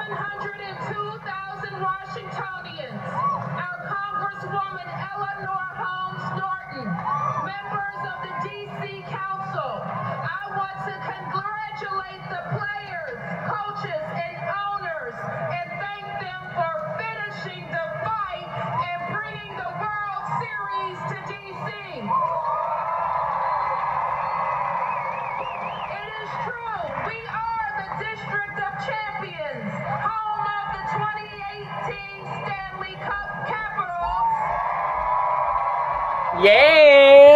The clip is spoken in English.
102,000 Washingtonians, our Congresswoman Eleanor Holmes Norton, members of the D.C. Council, I want to congratulate the players, coaches, and owners and thank them for finishing the fight and bringing the World Series to D.C. It is true, we are the District of Champions, home of the 2018 Stanley Cup Capitals. Yay!